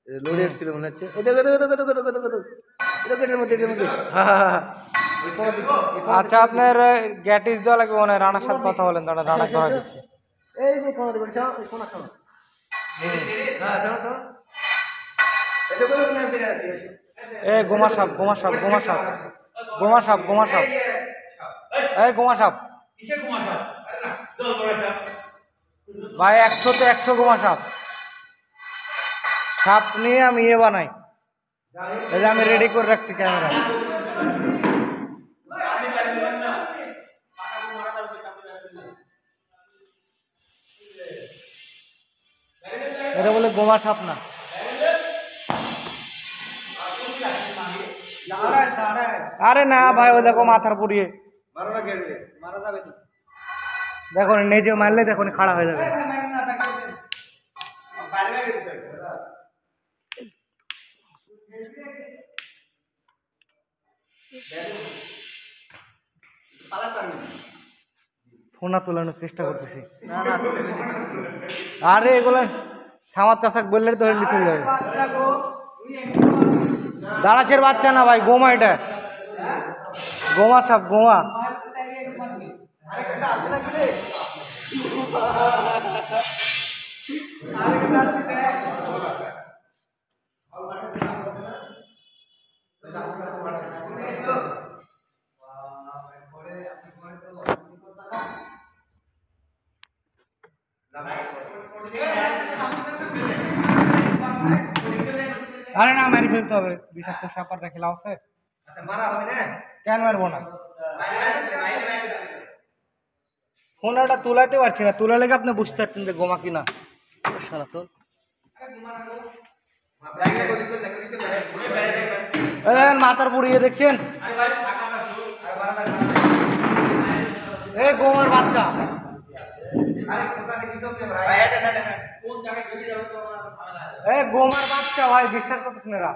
Loaded ছিল মনে হচ্ছে। আচ্ছা আপনার গ্যাটিস দেওয়া লাগবে মনে হয়, রানার সাথে কথা বলেন, দাঁড়া রানা ধরা দিচ্ছে। এই যে কোন দিকে শোনা শোনা এ গোমা সাপ গোমা সাপ গোমা সাপ গোমা সাপ গোমা সাপ এই গোমা সাপ ভাই 100-তে 100 গোমা সাপ। সাপ নিয়ে আমি ইয়ে বানাই, এই যে আমি রেডি করে রাখছি ক্যামেরা। এটা বলে গোমা সাপ না। আরে না ভাই, ও দেখো মাথার পুড়িয়ে দেখো, নিজে মারলে দেখো খাড়া হয়ে যাবে। ফোনা তোলানোর চেষ্টা করতেছি। আরে এগুলো সামার চাষাক বললে তো লিখে যাবে। দাঁড়াচ্ছের বাচ্চা না ভাই, গোমা, এটা গোমা সাপ গোমা। আরে না, মারি ফেলতে হবে, বিষাক্ত সাপ আর রেখে লাভ আছে? কেন মারবো না? ফোনটা তুলাইতে পারছি না, তুলা লেগে আপনি বুঝতে পারছেন যে গোমা কিনা। তো মাথার পুড়িয়ে দেখছেন, এই গোমার বাচ্চা। এই গোমার বাচ্চা ভাই, বিশ্বাস করতেছেন এরা।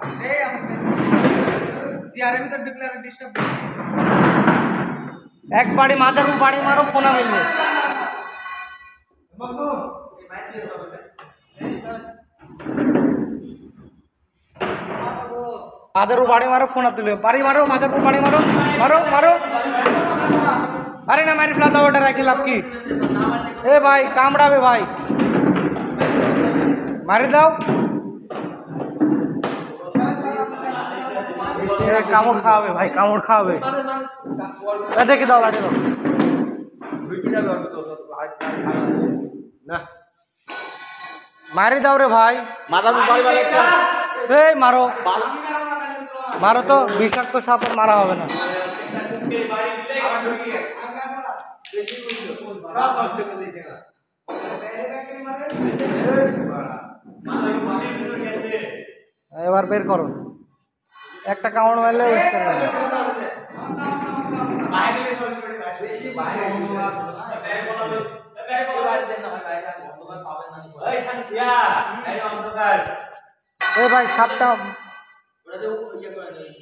এক বাড়ি মাথার বাড়ি মারো, ফোনা মিলবে। মাথার বাড়ি মারো, ফোনা তুলে বাড়ি মারো, মাথার বাড়ি মারো, মারো মারো। আরে না, মারি ফেলা দাও, ওটা রাখি লাভ কি? এ ভাই কামড়াবে ভাই, মারি দাও। কামড় খাওয়াবে ভাই, কামড় খাওয়াবে। দেখে দাও, লাঠি দাও না, মারি দাও রে ভাই। এই মারো মারো তো, বিষাক্ত সাপ মারা হবে না। এবার বের করো, একটা কামড় মারলে ভাই সাপটা